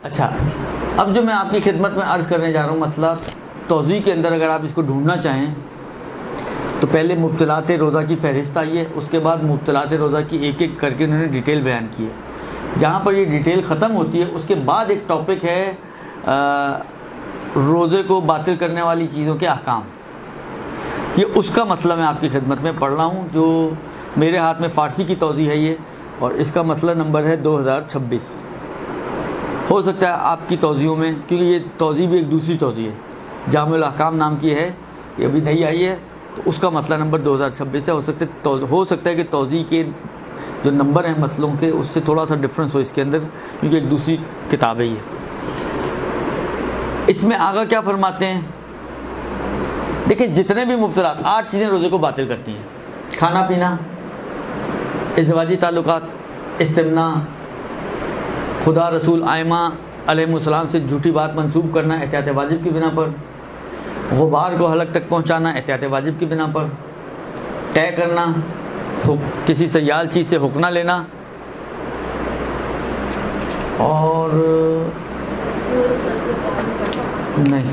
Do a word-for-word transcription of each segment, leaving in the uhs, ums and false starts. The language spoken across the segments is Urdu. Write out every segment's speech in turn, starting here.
اچھا، اب جو میں آپ کی خدمت میں عرض کرنے جا رہا ہوں مسئلہ توضیح کے اندر، اگر آپ اس کو ڈھونڈنا چاہیں تو پہلے مبطلات روزہ کی فہرست آئی ہے، اس کے بعد مبطلات روزہ کی ایک ایک کر کے انہوں نے ڈیٹیل بیان کی ہے۔ جہاں پر یہ ڈیٹیل ختم ہوتی ہے اس کے بعد ایک ٹاپک ہے روزے کو باطل کرنے والی چیزوں کے احکام۔ یہ اس کا مسئلہ میں آپ کی خدمت میں پڑھ رہا ہوں، جو میرے ہاتھ میں فارسی کی توضیح ہے یہ، اور اس کا مسئلہ نمبر ہے دو ہزار چھبیس۔ ہو سکتا ہے آپ کی توضیحوں میں، کیونکہ یہ توضیح بھی ایک دوسری توضیح ہے، جامع الاحکام نام کی ہے، یہ ابھی نئی آئی ہے، تو اس کا مسئلہ نمبر دو ہزار چھبیس ہے۔ ہو سکتا ہے ہو سکتا ہے کہ توضیح کے جو نمبر ہیں مسئلوں کے اس سے تھوڑا سا ڈفرینس ہو اس کے اندر، کیونکہ ایک دوسری کتاب ہے یہ۔ اس میں آگا کیا فرماتے ہیں؟ دیکھیں، جتنے بھی مبطلات، آٹھ چیزیں روزے کو باطل کرتی ہیں: کھانا پینا، ازدواجی تعلقات، استمناء، خدا رسول ائمہ علیہ السلام سے جھوٹی بات منسوب کرنا احتیاط واجب کی بنا پر، غبار کو حلق تک پہنچانا احتیاط واجب کی بنا پر، طے کرنا، کسی سیال چیز سے حق نہ لینا، اور نہیں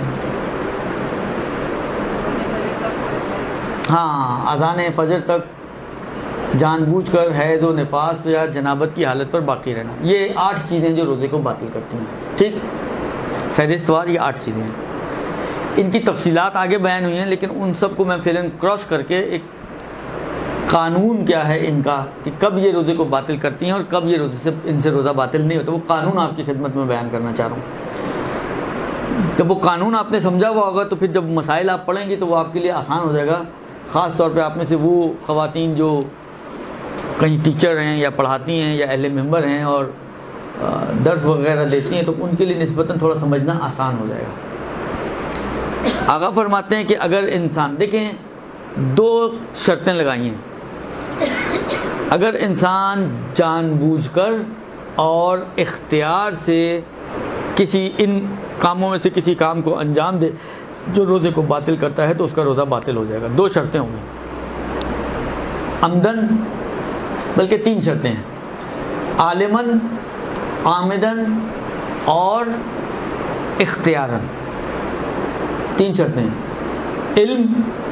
ہاں اذان فجر تک جان بوجھ کر حیض و نفاس یا جنابت کی حالت پر باقی رہنا۔ یہ آٹھ چیزیں جو روزے کو باطل کرتی ہیں، ٹھیک، فہرست وار یہ آٹھ چیزیں ہیں۔ ان کی تفصیلات آگے بیان ہوئی ہیں، لیکن ان سب کو میں فعلاً کراس کر کے ایک قانون کیا ہے ان کا کہ کب یہ روزے کو باطل کرتی ہیں اور کب یہ روزے سے ان سے روزہ باطل نہیں ہوتا، وہ قانون آپ کی خدمت میں بیان کرنا چاہ رہا ہوں۔ جب وہ قانون آپ نے سمجھا ہوا ہوگا تو پھر جب مسائل آپ پڑھیں گی تو وہ آپ کے لیے آسان ہو جائے گا، خاص طور پہ آپ میں سے وہ خواتین جو کہیں ٹیچر ہیں یا پڑھاتی ہیں یا اہل ممبر ہیں اور درس وغیرہ دیتی ہیں، تو ان کے لیے نسبتاً تھوڑا سمجھنا آسان ہو جائے گا۔ آگا فرماتے ہیں کہ اگر انسان، دیکھیں دو شرطیں لگائی ہیں، اگر انسان جان بوجھ کر اور اختیار سے کسی ان کاموں میں سے کسی کام کو انجام دے جو روزے کو باطل کرتا ہے تو اس کا روزہ باطل ہو جائے گا۔ دو شرطیں ہوں گی، عمدن، بلکہ تین شرطیں ہیں، عالماً، عامداً اور اختیاراً، تین شرطیں ہیں۔ علم،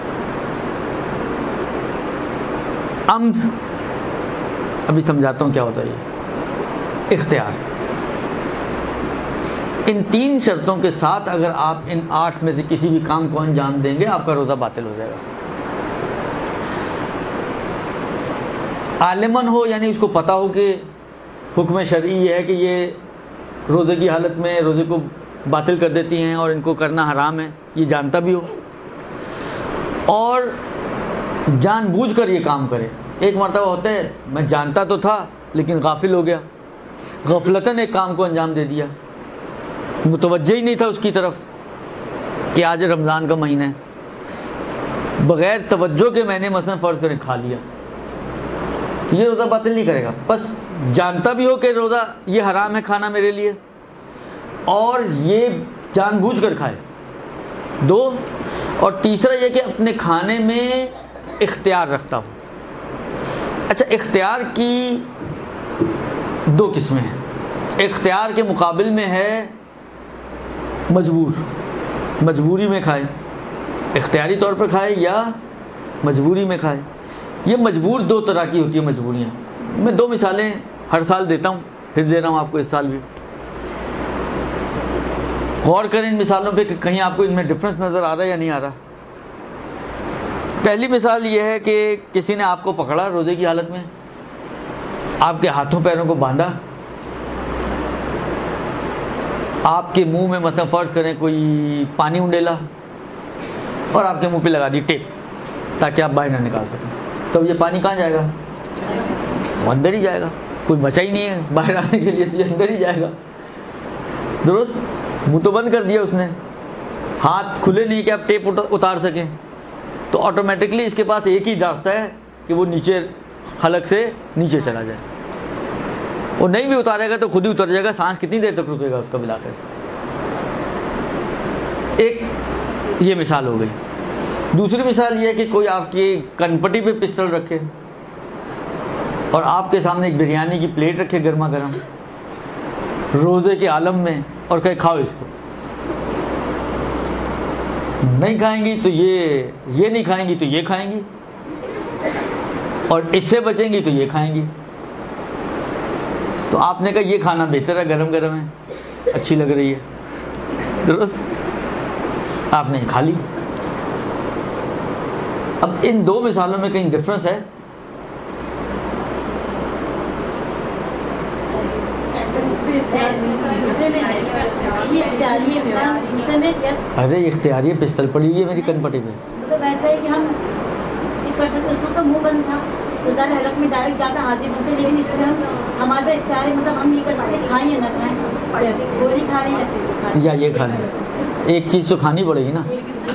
عمد، ابھی سمجھاتا ہوں کیا ہوتا ہے یہ، اختیار۔ ان تین شرطوں کے ساتھ اگر آپ ان آٹھ میں سے کسی بھی کام کو انجام دیں گے آپ کا روزہ باطل ہو جائے گا۔ عالماً ہو یعنی اس کو پتہ ہو کہ حکم شرعی یہ ہے کہ یہ روزے کی حالت میں روزے کو باطل کر دیتی ہیں اور ان کو کرنا حرام ہے، یہ جانتا بھی ہو، اور جان بوجھ کر یہ کام کرے۔ ایک مرتبہ ہوتا ہے میں جانتا تو تھا لیکن غافل ہو گیا، غفلتاً ایک کام کو انجام دے دیا، متوجہ ہی نہیں تھا اس کی طرف کہ آج رمضان کا مہینہ ہے، بغیر توجہ کے میں نے مثلا فرض کریں کھا لیا، تو یہ روزہ باطل نہیں کرے گا۔ بس جانتا بھی ہو کہ روزہ یہ حرام ہے کھانا میرے لیے، اور یہ جان بوجھ کر کھائے، دو، اور تیسرا یہ کہ اپنے کھانے میں اختیار رکھتا ہو۔ اچھا، اختیار کی دو قسمیں ہیں، اختیار کے مقابل میں ہے مجبور، مجبوری میں کھائے، اختیاری طور پر کھائے یا مجبوری میں کھائے۔ یہ مجبور دو طرح کی ہوتی ہے مجبوریاں، میں دو مثالیں ہر سال دیتا ہوں، پھر دے رہا ہوں آپ کو اس سال بھی، غور کریں ان مثالوں پہ کہ کہیں آپ کو ان میں ڈفرنس نظر آ رہا ہے یا نہیں آ رہا۔ پہلی مثال یہ ہے کہ کسی نے آپ کو پکڑا روزے کی حالت میں، آپ کے ہاتھوں پیروں کو باندھا، آپ کے منہ میں مثلا فرض کریں کوئی پانی انڈیلا اور آپ کے منہ پہ لگا دی ٹیپ تاکہ آپ باہر نہ نکال سکیں، تو یہ پانی کہاں جائے گا؟ وہ اندر ہی جائے گا، کوئی بچا ہی نہیں ہے باہر آنے کے لیے، یہ اندر ہی جائے گا، درست؟ منہ تو بند کر دیا اس نے، ہاتھ کھلے نہیں کہ آپ ٹیپ اتار سکیں، تو آٹومیٹکلی اس کے پاس ایک ہی راستہ ہے کہ وہ نیچے حلق سے نیچے چلا جائے، وہ نہیں بھی اتارے گا تو خود ہی اتر جائے گا، سانس کتنی دیر تک رکے گا اس کا بلا کر۔ ایک یہ مثال ہو گئی۔ دوسری مثال یہ ہے کہ کوئی آپ کی کنپٹی پہ پسٹل رکھے اور آپ کے سامنے ایک بریانی کی پلیٹ رکھے گرما گرم، روزے کے عالم میں اور کہے کھاؤ اس کو، نہیں کھائیں گی تو یہ یہ نہیں کھائیں گی تو یہ کھائیں گی، اور اس سے بچیں گی تو یہ کھائیں گی. تو آپ نے کہا یہ کھانا بہتر ہے، گرم گرم ہے، اچھی لگ رہی ہے، درست، آپ نے کھا لی. اب ان دو مثالوں میں کہیں ڈفرنس ہے؟ ارے اختیاری پستل پڑی ہوئی ہے میری کن پٹی میں. مطلب ایسا ہے کہ ہم کر سکتے، اس وقت منہ بند تھا، گزار حلق میں ڈائریکٹ جاتا حاضر بنتے، لیکن اس میں ہم ہمارے اختیار ہے، مطلب ہم یہ کر سکتے کھائیں یا نہ کھائیں، گولی کھا رہے ہیں یا یہ کھانا ہے. ایک چیز تو کھانی پڑے گی نا.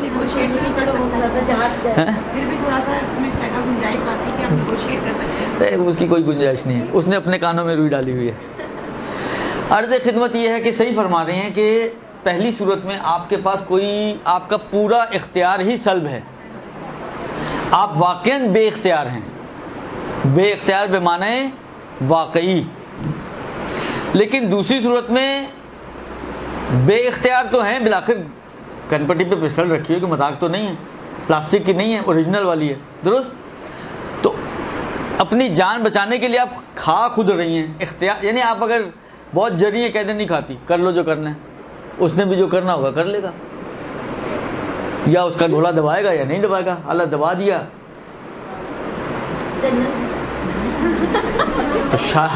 اس کی کوئی گنجائش نہیں ہے، اس نے اپنے کانوں میں روئی ڈالی ہوئی ہے. عرض خدمت یہ ہے کہ صحیح فرما رہے ہیں کہ پہلی صورت میں آپ کے پاس کوئی آپ کا پورا اختیار ہی سلب ہے، آپ واقعاً بے اختیار ہیں. بے اختیار بے معنی واقعی. لیکن دوسری صورت میں بے اختیار تو ہیں، بالآخر کن پٹی پہ پسٹل رکھی ہے کہ مذاق تو نہیں ہے، پلاسٹک کی نہیں ہے، اوریجنل والی ہے، درست. تو اپنی جان بچانے کے لیے آپ کھا خود رہی ہیں. اختیار یعنی آپ اگر بہت جری ہیں، کہتے نہیں کھاتی، کر لو جو کرنا ہے، اس نے بھی جو کرنا ہوگا کر لے گا، یا اس کا گھوڑا دبائے گا یا نہیں دبائے گا. اللہ دبا دیا تو شاہ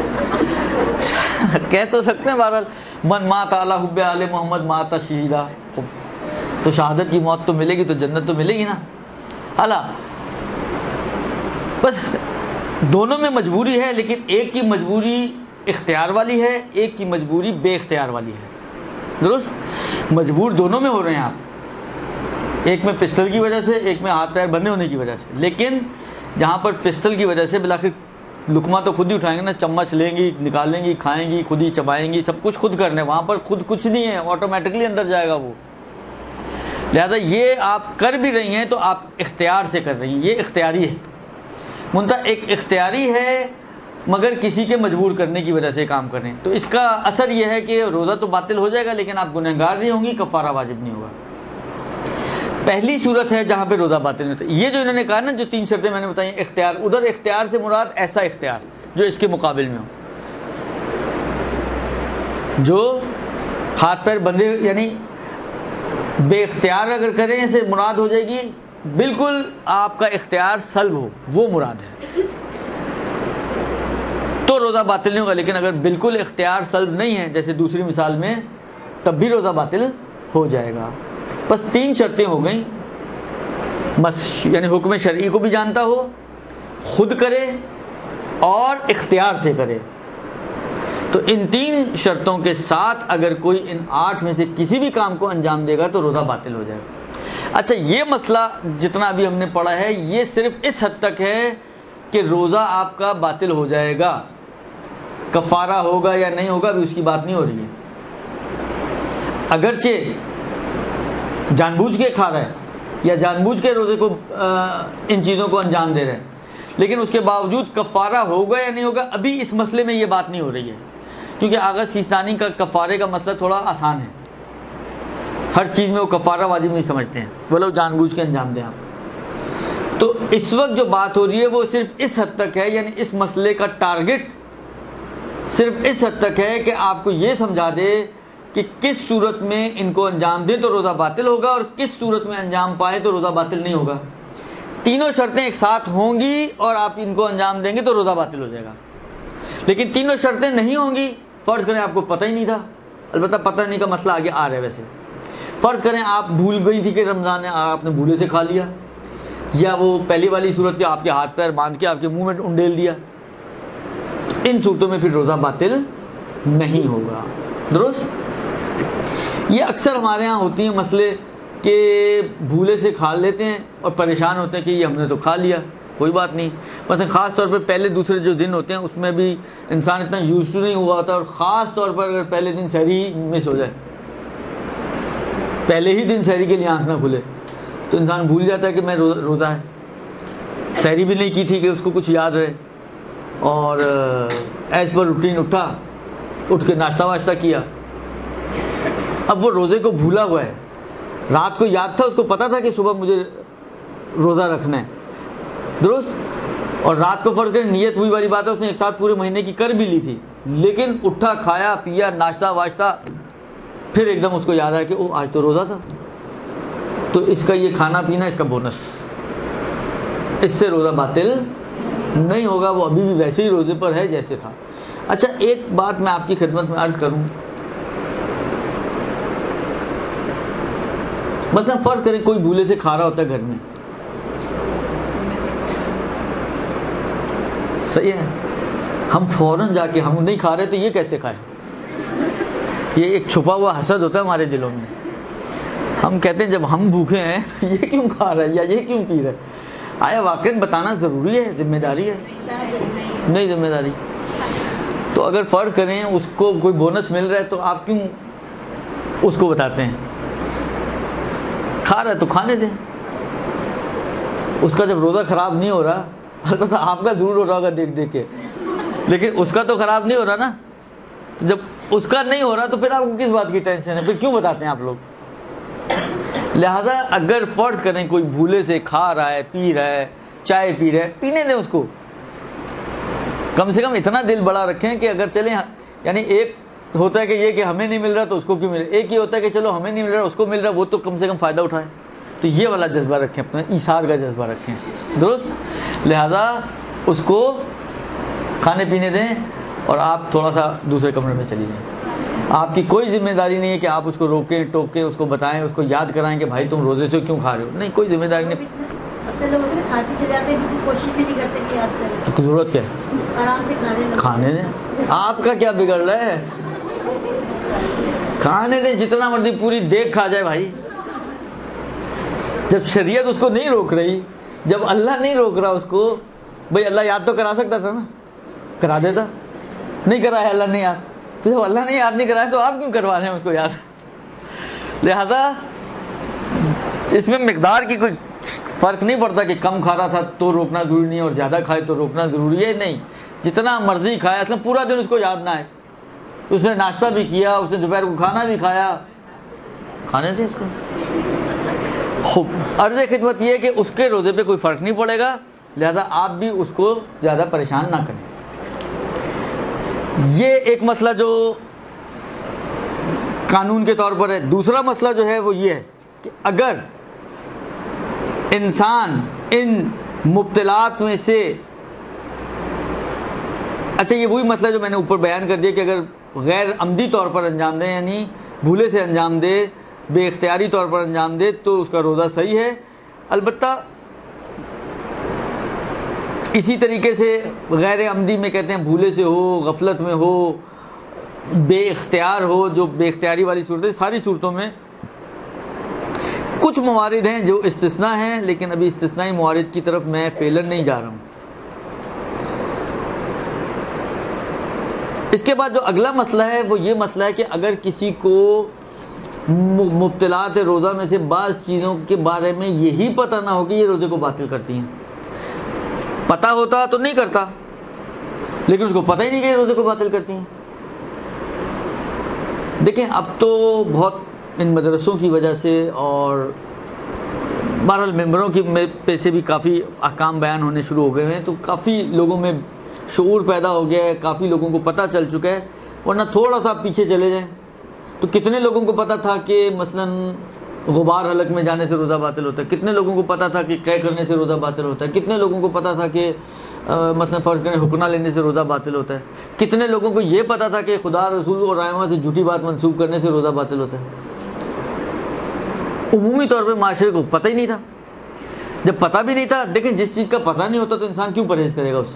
کہہ تو سکتے ہیں بہرحال من مات علی حب آل محمد مات شہیدہ، تو شہادت کی موت تو ملے گی، تو جنت تو ملے گی نا. اللہ بس دونوں میں مجبوری ہے، لیکن ایک کی مجبوری اختیار والی ہے، ایک کی مجبوری بے اختیار والی ہے، درست. مجبور دونوں میں ہو رہے ہیں آپ، ایک میں پسٹل کی وجہ سے، ایک میں ہاتھ پیر بندھے ہونے کی وجہ سے. لیکن جہاں پر پسٹل کی وجہ سے بالآخر لقمہ تو خود ہی اٹھائیں گے نا، چمچ لیں گی، نکالیں گی، کھائیں گی، خود ہی چبائیں گی، سب کچھ خود کرنا ہے. وہاں پر خود کچھ نہیں ہے، آٹومیٹکلی اندر جائے گا وہ. لہذا یہ آپ کر بھی رہی ہیں تو آپ اختیار سے کر رہی ہیں، یہ اختیاری ہے. منتہا ایک اختیاری ہے مگر کسی کے مجبور کرنے کی وجہ سے کام کر رہے ہیں. تو اس کا اثر یہ ہے کہ روزہ تو باطل ہو جائے گا، لیکن آپ گنہگار نہیں ہوں گی، کفارہ واجب نہیں ہوگا. پہلی صورت ہے جہاں پہ روزہ باطل نہیں ہوتا. یہ جو انہوں نے کہا نا، جو تین شرطیں میں نے بتائی، اختیار، ادھر اختیار سے مراد ایسا اختیار جو اس کے مقابل میں ہو، جو ہاتھ پیر بندھے، یعنی بے اختیار اگر کریں سے مراد ہو جائے گی بالکل آپ کا اختیار سلب ہو، وہ مراد ہے، تو روزہ باطل نہیں ہوگا. لیکن اگر بالکل اختیار سلب نہیں ہے جیسے دوسری مثال میں، تب بھی روزہ باطل ہو جائے گا. بس تین شرطیں ہو گئیں، بس یعنی حکم شرعی کو بھی جانتا ہو، خود کرے اور اختیار سے کرے. تو ان تین شرطوں کے ساتھ اگر کوئی ان آٹھ میں سے کسی بھی کام کو انجام دے گا تو روزہ باطل ہو جائے گا. اچھا، یہ مسئلہ جتنا ابھی ہم نے پڑھا ہے یہ صرف اس حد تک ہے کہ روزہ آپ کا باطل ہو جائے گا، کفارہ ہوگا یا نہیں ہوگا ابھی اس کی بات نہیں ہو رہی ہے. اگرچہ جان بوجھ کے کھا رہا ہے یا جان بوجھ کے روزے کو ان چیزوں کو انجام دے رہا ہے، لیکن اس کے باوجود کفارہ ہوگا یا نہیں ہوگا ابھی اس مسئلے میں یہ بات نہیں ہو رہی ہے. کیونکہ آغا سیستانی کا کفارے کا مسئلہ تھوڑا آسان ہے، ہر چیز میں وہ کفارہ واجب نہیں سمجھتے ہیں، وہ لوگ جان بوجھ کے انجام دیں آپ. تو اس وقت جو بات ہو رہی ہے وہ صرف اس حد تک ہے، یعنی اس مسئلے کا ٹارگٹ صرف اس حد تک ہے کہ آپ کو یہ سمجھا دے کہ کس صورت میں ان کو انجام دیں تو روزہ باطل ہوگا اور کس صورت میں انجام پائے تو روزہ باطل نہیں ہوگا. تینوں شرطیں ایک ساتھ ہوں گی اور آپ ان کو انجام دیں گے تو روزہ باطل ہو جائے گا. لیکن تینوں شرطیں نہیں ہوں گی، فرض کریں آپ کو پتہ ہی نہیں تھا، البتہ پتہ نہیں کا مسئلہ آگے آ رہا ہے. ویسے فرض کریں آپ بھول گئی تھی کہ رمضان ہے، آپ نے بھولے سے کھا لیا، یا وہ پہلی والی صورت کے آپ کے ہاتھ پیر باندھ کے آپ کے منہ میں انڈیل دیا، ان صورتوں میں پھر روزہ باطل نہیں ہوگا. درست. یہ اکثر ہمارے ہاں ہوتی ہیں مسئلے کہ بھولے سے کھا لیتے ہیں اور پریشان ہوتے ہیں کہ یہ ہم نے تو کھا لیا، کوئی بات نہیں. مثلا خاص طور پر پہلے دوسرے جو دن ہوتے ہیں اس میں بھی انسان اتنا یوز ٹو نہیں ہوا ہوتا، اور خاص طور پر اگر پہلے دن سحری مس ہو جائے، پہلے ہی دن سحری کے لیے آنکھ نہ کھلے، تو انسان بھول جاتا ہے کہ میں روزہ ہے، سحری بھی نہیں کی تھی کہ اس کو کچھ یاد رہے، اور ایز پر روٹین اٹھا اٹھ کے ناشتہ واشتہ کیا. اب وہ روزے کو بھولا ہوا ہے, رات کو یاد تھا, اس کو پتا تھا کہ صبح مجھے روزہ رکھنا ہے, درست, اور رات کو فرض کریں نیت ہوئی والی بات ہے اس نے ایک ساتھ پورے مہینے کی کر بھی لی تھی, لیکن اٹھا, کھایا پیا, ناشتہ واشتہ, پھر ایک دم اس کو یاد آیا کہ او آج تو روزہ تھا, تو اس کا یہ کھانا پینا اس کا بونس, اس سے روزہ باطل نہیں ہوگا, وہ ابھی بھی ویسے ہی روزے پر ہے جیسے تھا. اچھا ایک بات میں آپ کی خدمت میں عرض کروں, مثلا فرض کریں کوئی بھولے سے کھا رہا ہوتا ہے گھر میں, صحیح ہے, ہم فوراً جا کے ہم نہیں کھا رہے تو یہ کیسے کھائے, یہ ایک چھپا ہوا حسد ہوتا ہے ہمارے دلوں میں. ہم کہتے ہیں جب ہم بھوکے ہیں تو یہ کیوں کھا رہا ہے یا یہ کیوں پی رہا ہے. آیا واقعاً بتانا ضروری ہے, ذمہ داری ہے, نہیں ذمہ داری. تو اگر فرض کریں اس کو کوئی بونس مل رہا ہے تو آپ کیوں اس کو بتاتے ہیں, کھا رہا ہے تو کھانے دیں. اس کا جب روزہ خراب نہیں ہو رہا, البتہ آپ کا ضرور ہو رہا ہوگا دیکھ دیکھ کے, لیکن اس کا تو خراب نہیں ہو رہا نا. جب اس کا نہیں ہو رہا تو پھر آپ کو کس بات کی ٹینشن ہے, پھر کیوں بتاتے ہیں آپ لوگ. لہذا اگر فرض کریں کوئی بھولے سے کھا رہا ہے, پی رہا ہے, چائے پی رہا ہے, پینے دیں اس کو. کم سے کم اتنا دل بڑا رکھیں کہ اگر چلیں, یعنی ایک ہوتا ہے کہ یہ کہ ہمیں نہیں مل رہا تو اس کو کیوں مل رہا, ایک یہ ہوتا ہے کہ چلو ہمیں نہیں مل رہا اس کو مل رہا, وہ تو کم سے کم فائدہ اٹھائے. تو یہ والا جذبہ رکھیں, اپنا ایثار کا جذبہ رکھیں, درست. لہذا اس کو کھانے پینے دیں اور آپ تھوڑا سا دوسرے کمرے میں چلی جائیں. آپ کی کوئی ذمہ داری نہیں ہے کہ آپ اس کو روکیں ٹوکیں, اس کو بتائیں, اس کو یاد کرائیں کہ بھائی تم روزے سے کیوں کھا رہے ہو, نہیں, کوئی ذمہ داری نہیں. اکثر لوگ ہوتے ہیں کھاتے چلے جاتے ہیں, کوشش بھی نہیں کرتے کہ یاد کریں. تو ضرورت کیا ہے, آرام سے کھا رہے, کھانے دیں. آپ کا کیا بگڑ رہا ہے, کھانے دیں, جتنا مرضی پوری دیکھ کھا جائے بھائی. جب شریعت اس کو نہیں روک رہی, جب اللہ نہیں روک رہا اس کو, بھائی اللہ یاد تو کرا سکتا تھا نا, کرا دیتا, نہیں کرایا اللہ نے یاد, تو جب اللہ نے یاد نہیں کرایا تو آپ کیوں کروا رہے ہیں اس کو یاد. لہذا اس میں مقدار کی کوئی فرق نہیں پڑتا کہ کم کھا رہا تھا تو روکنا ضروری نہیں ہے اور زیادہ کھائے تو روکنا ضروری ہے, نہیں, جتنا مرضی کھایا, اصلا پورا دن اس کو یاد نہ آئے, اس نے ناشتہ بھی کیا, اس نے دوپہر کو کھانا بھی کھایا, کھانے تھے اس کو. خوب عرض خدمت یہ ہے کہ اس کے روزے پہ کوئی فرق نہیں پڑے گا, لہذا آپ بھی اس کو زیادہ پریشان نہ کریں. یہ ایک مسئلہ جو قانون کے طور پر ہے. دوسرا مسئلہ جو ہے وہ یہ ہے کہ اگر انسان ان مبتلات میں سے, اچھا یہ وہی مسئلہ جو میں نے اوپر بیان کر دیا کہ اگر غیر عمدی طور پر انجام دے, یعنی بھولے سے انجام دے, بے اختیاری طور پر انجام دے, تو اس کا روزہ صحیح ہے. البتہ اسی طریقے سے غیر عمدی میں کہتے ہیں بھولے سے ہو, غفلت میں ہو, بے اختیار ہو, جو بے اختیاری والی صورتیں, ساری صورتوں میں کچھ موارد ہیں جو استثناء ہیں, لیکن ابھی استثنائی موارد کی طرف میں فعلاً نہیں جا رہا ہوں. اس کے بعد جو اگلا مسئلہ ہے وہ یہ مسئلہ ہے کہ اگر کسی کو مبتلات روزہ میں سے بعض چیزوں کے بارے میں یہی پتہ نہ ہو کہ یہ روزے کو باطل کرتی ہیں, پتہ ہوتا تو نہیں کرتا, لیکن اس کو پتہ ہی نہیں کہ یہ روزے کو باطل کرتی ہیں. دیکھیں اب تو بہت ان مدرسوں کی وجہ سے اور بہرحال ممبروں کی پہ سے بھی کافی احکام بیان ہونے شروع ہو گئے ہیں, تو کافی لوگوں میں شعور پیدا ہو گیا ہے, کافی لوگوں کو پتہ چل چکا ہے. ورنہ تھوڑا سا پیچھے چلے جائیں تو کتنے لوگوں کو پتہ تھا کہ مثلا غبار حلق میں جانے سے روزہ باطل ہوتا ہے, کتنے لوگوں کو پتہ تھا کہ قے کرنے سے روزہ باطل ہوتا ہے, کتنے لوگوں کو پتہ تھا کہ مثلا فرض کریں حکمہ لینے سے روزہ باطل ہوتا ہے, کتنے لوگوں کو یہ پتہ تھا کہ خدا رسول اور ائمہ سے جھوٹی بات منسوب کرنے سے روزہ باطل ہوتا ہے. عمومی طور پہ معاشرے کو پتہ ہی نہیں تھا. جب پتہ بھی نہیں تھا, دیکھیں جس چیز کا پتہ نہیں ہوتا تو انسان کیوں پرہیز کرے گا اس سے.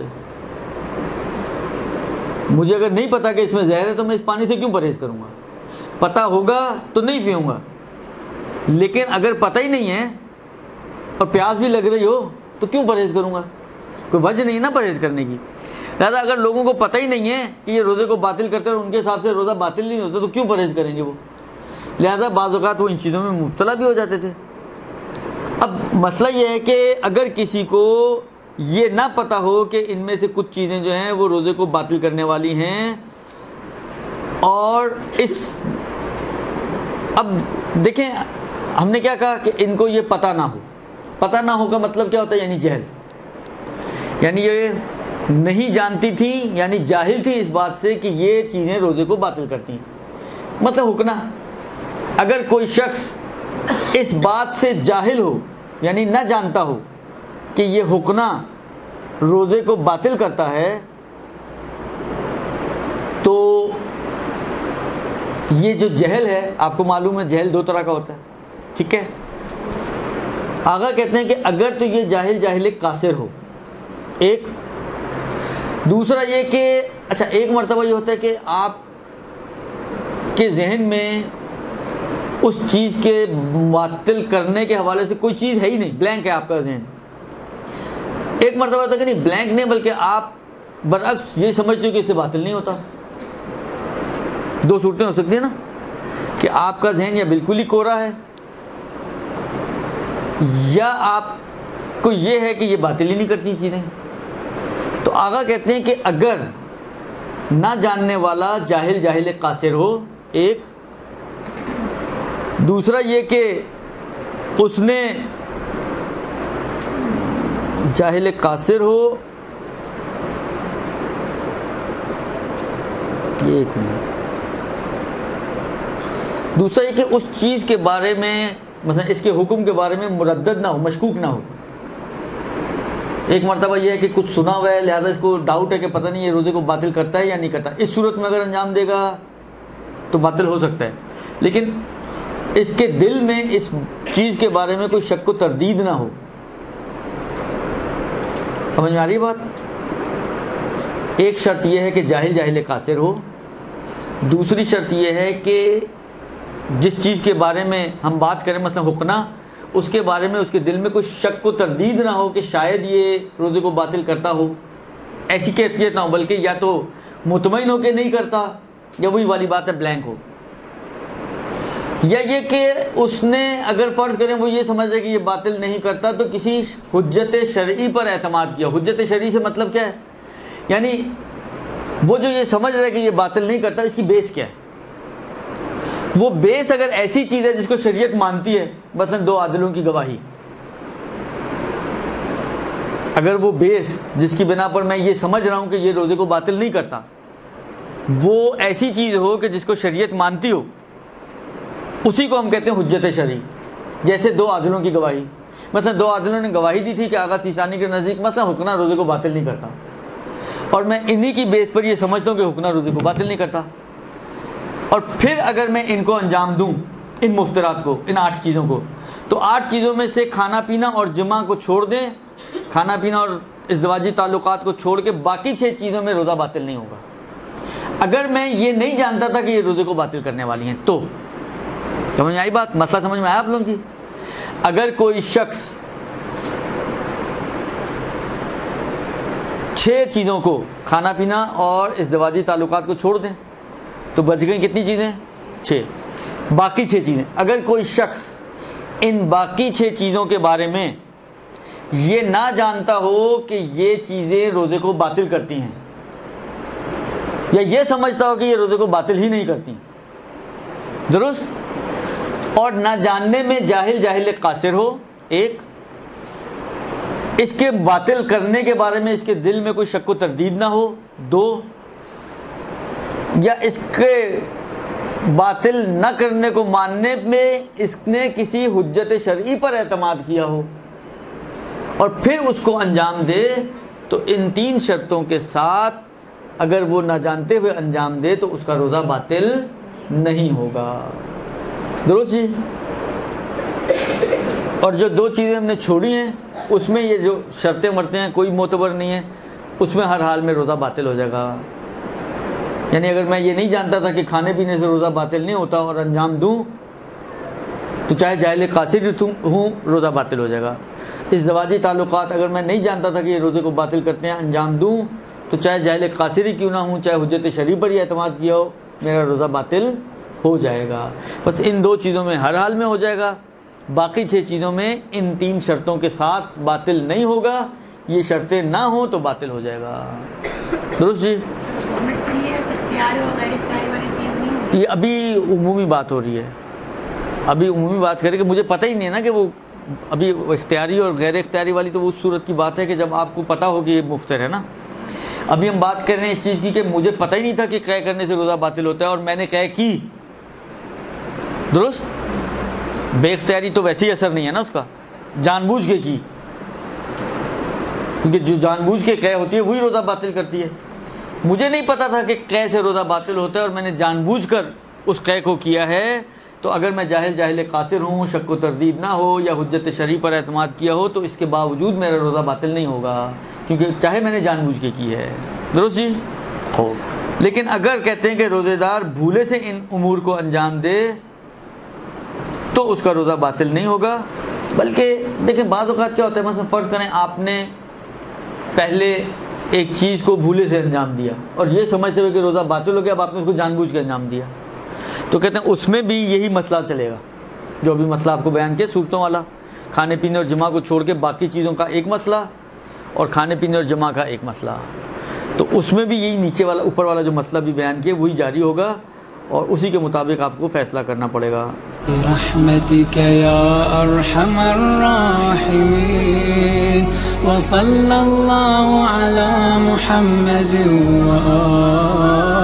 مجھے اگر نہیں پتا کہ اس میں زہر ہے تو میں اس پانی سے کیوں پرہیز کروں گا, پتہ ہوگا تو نہیں پیوں گا. لیکن اگر پتہ ہی نہیں ہے اور پیاس بھی لگ رہی ہو تو کیوں پرہیز کروں گا, کوئی وجہ نہیں نا پرہیز کرنے کی. لہٰذا اگر لوگوں کو پتہ ہی نہیں ہے کہ یہ روزے کو باطل کرتے ہیں اور ان کے حساب سے روزہ باطل نہیں ہوتا تو کیوں پرہیز کریں گے وہ. لہذا بعض اوقات وہ ان چیزوں میں مبتلا بھی ہو جاتے تھے. اب مسئلہ یہ ہے کہ اگر کسی کو یہ نہ پتہ ہو کہ ان میں سے کچھ چیزیں جو ہیں وہ روزے کو باطل کرنے والی ہیں, اور اس اب دیکھیں ہم نے کیا کہا کہ ان کو یہ پتہ نہ ہو. پتہ نہ ہو کا مطلب کیا ہوتا ہے؟ یعنی جہل، یعنی یہ نہیں جانتی تھی، یعنی جاہل تھی اس بات سے کہ یہ چیزیں روزے کو باطل کرتی ہیں. مطلب حکنا، اگر کوئی شخص اس بات سے جاہل ہو یعنی نہ جانتا ہو کہ یہ حکنا روزے کو باطل کرتا ہے، تو یہ جو جہل ہے، آپ کو معلوم ہے جہل دو طرح کا ہوتا ہے، ٹھیک ہے. آغا کہتے ہیں کہ اگر تو یہ جاہل جاہل قاصر ہو، ایک. دوسرا یہ کہ اچھا ایک مرتبہ یہ ہوتا ہے کہ آپ کے ذہن میں اس چیز کے معطل کرنے کے حوالے سے کوئی چیز ہے ہی نہیں، بلینک ہے آپ کا ذہن. ایک مرتبہ ہوتا ہے کہ نہیں بلینک نہیں، بلکہ آپ برعکس یہ سمجھتے ہو کہ اس سے باطل نہیں ہوتا. دو صورتیں ہو سکتی ہیں نا، کہ آپ کا ذہن یا بالکل ہی کورا ہے، یا آپ کو یہ ہے کہ یہ باطل ہی نہیں کرتی چیزیں. تو آغا کہتے ہیں کہ اگر نہ جاننے والا جاہل جاہل قاصر ہو، ایک. دوسرا یہ کہ اس نے جاہل قاصر ہو، یہ ایک منٹ. دوسرا یہ کہ اس چیز کے بارے میں مثلا اس کے حکم کے بارے میں مردد نہ ہو، مشکوک نہ ہو. ایک مرتبہ یہ ہے کہ کچھ سنا ہوا ہے، لہذا اس کو ڈاؤٹ ہے کہ پتہ نہیں یہ روزے کو باطل کرتا ہے یا نہیں کرتا. اس صورت میں اگر انجام دے گا تو باطل ہو سکتا ہے، لیکن اس کے دل میں اس چیز کے بارے میں کوئی شک و تردید نہ ہو. سمجھ میں آ رہی ہے بات؟ ایک شرط یہ ہے کہ جاہل جاہل قاصر ہو. دوسری شرط یہ ہے کہ جس چیز کے بارے میں ہم بات کریں مثلا حکنا، اس کے بارے میں اس کے دل میں کوئی شک و تردید نہ ہو کہ شاید یہ روزے کو باطل کرتا ہو. ایسی کیفیت نہ ہو، بلکہ یا تو مطمئن ہو کہ نہیں کرتا، یا وہی والی بات ہے بلینک ہو. یا یہ کہ اس نے اگر فرض کریں وہ یہ سمجھ رہے کہ یہ باطل نہیں کرتا، تو کسی حجت شرعی پر اعتماد کیا. حجت شرعی سے مطلب کیا ہے؟ یعنی وہ جو یہ سمجھ رہے کہ یہ باطل نہیں کرتا، اس کی بیس کیا ہے؟ وہ بیس اگر ایسی چیز ہے جس کو شریعت مانتی ہے، مثلا دو عادلوں کی گواہی، اگر وہ بیس جس کی بنا پر میں یہ سمجھ رہا ہوں کہ یہ روزے کو باطل نہیں کرتا، وہ ایسی چیز ہو کہ جس کو شریعت مانتی ہو، اسی کو ہم کہتے ہیں حجت شرعی. جیسے دو عادلوں کی گواہی، مثلا دو عادلوں نے گواہی دی تھی کہ آغا سیستانی کے نزدیک مثلا حکنا روزے کو باطل نہیں کرتا، اور میں انہی کی بیس پر یہ سمجھتا ہوں کہ حکنا روزے کو باطل نہیں کرتا. اور پھر اگر میں ان کو انجام دوں، ان مفترات کو، ان آٹھ چیزوں کو، تو آٹھ چیزوں میں سے کھانا پینا اور جمع کو چھوڑ دیں، کھانا پینا اور ازدواجی تعلقات کو چھوڑ کے باقی چھ چیزوں میں روزہ باطل نہیں ہوگا. اگر میں یہ نہیں جانتا تھا کہ یہ روزے کو باطل کرنے والی ہیں، تو سمجھ میں آئی بات؟ مسئلہ سمجھ میں آیا آپ لوگوں کی؟ اگر کوئی شخص چھ چیزوں کو، کھانا پینا اور ازدواجی تعلقات کو چھوڑ دیں، تو بچ گئیں کتنی چیزیں؟ چھ. باقی چھ چیزیں، اگر کوئی شخص ان باقی چھ چیزوں کے بارے میں یہ نہ جانتا ہو کہ یہ چیزیں روزے کو باطل کرتی ہیں، یا یہ سمجھتا ہو کہ یہ روزے کو باطل ہی نہیں کرتی، درست، اور نہ جاننے میں جاہل جاہل قاصر ہو، ایک. اس کے باطل کرنے کے بارے میں اس کے دل میں کوئی شک و تردید نہ ہو، دو. یا اس کے باطل نہ کرنے کو ماننے میں اس نے کسی حجت شرعی پر اعتماد کیا ہو، اور پھر اس کو انجام دے. تو ان تین شرطوں کے ساتھ اگر وہ نہ جانتے ہوئے انجام دے تو اس کا روزہ باطل نہیں ہوگا. درست جی؟ اور جو دو چیزیں ہم نے چھوڑی ہیں اس میں یہ جو شرطیں مرتے ہیں کوئی معتبر نہیں ہے، اس میں ہر حال میں روزہ باطل ہو جائے گا. یعنی اگر میں یہ نہیں جانتا تھا کہ کھانے پینے سے روزہ باطل نہیں ہوتا اور انجام دوں تو چاہے جاہل قاصر ہوں روزہ باطل ہو جائے گا. ازدواجی تعلقات اگر میں نہیں جانتا تھا کہ یہ روزے کو باطل کرتے ہیں، انجام دوں تو چاہے جاہل قاصر ہی کیوں نہ ہوں، چاہے حجت شرعی پر ہی اعتماد کیا ہو، میرا روزہ باطل ہو جائے گا. بس ان دو چیزوں میں ہر حال میں ہو جائے گا، باقی چھ چیزوں میں ان تین شرطوں کے ساتھ باطل نہیں ہوگا. یہ شرطیں نہ ہوں تو باطل ہو جائے گا. درست جی؟ یہ ابھی عمومی بات ہو رہی ہے, ابھی عمومی بات کرے کہ مجھے پتہ ہی نہیں ہے نا کہ وہ ابھی اختیاری اور غیر اختیاری والی تو وہ اس صورت کی بات ہے کہ جب آپ کو پتہ ہو کہ یہ مفطر ہے نا. ابھی ہم بات کر رہے ہیں اس چیز کی کہ مجھے پتہ ہی نہیں تھا کہ قے کرنے سے روزہ باطل ہوتا ہے اور میں نے قے کی, درست. بے اختیاری تو ویسے ہی اثر نہیں ہے نا اس کا, جان بوجھ کے کی, کیونکہ جو جان بوجھ کے قے ہوتی ہے وہی روزہ باطل کرتی ہے. مجھے نہیں پتا تھا کہ قے سے روزہ باطل ہوتا ہے اور میں نے جان بوجھ کر اس قے کو کیا ہے, تو اگر میں جاہل جاہل قاصر ہوں, شک و تردید نہ ہو یا حجت شرعی پر اعتماد کیا ہو, تو اس کے باوجود میرا روزہ باطل نہیں ہوگا, کیونکہ چاہے میں نے جان بوجھ کے کی ہے, درست جی. ہو لیکن اگر کہتے ہیں کہ روزے دار بھولے سے ان امور کو انجام دے تو اس کا روزہ باطل نہیں ہوگا. بلکہ دیکھیں بعض اوقات کیا ہوتا ہے, مثلا فرض کریں آپ نے پہلے ایک چیز کو بھولے سے انجام دیا اور یہ سمجھتے ہوئے کہ روزہ باطل ہو گیا, اب آپ نے اس کو جان بوجھ کے انجام دیا, تو کہتے ہیں اس میں بھی یہی مسئلہ چلے گا جو ابھی مسئلہ آپ کو بیان کیا صورتوں والا, کھانے پینے اور جماع کو چھوڑ کے باقی چیزوں کا ایک مسئلہ اور کھانے پینے اور جماع کا ایک مسئلہ, تو اس میں بھی یہی نیچے والا اوپر والا جو مسئلہ بھی بیان کیا وہی جاری ہوگا اور اسی کے مطابق آپ کو فیصلہ کرنا پڑے گا. برحمتك يا أرحم الراحمين وصلى الله على محمد وآله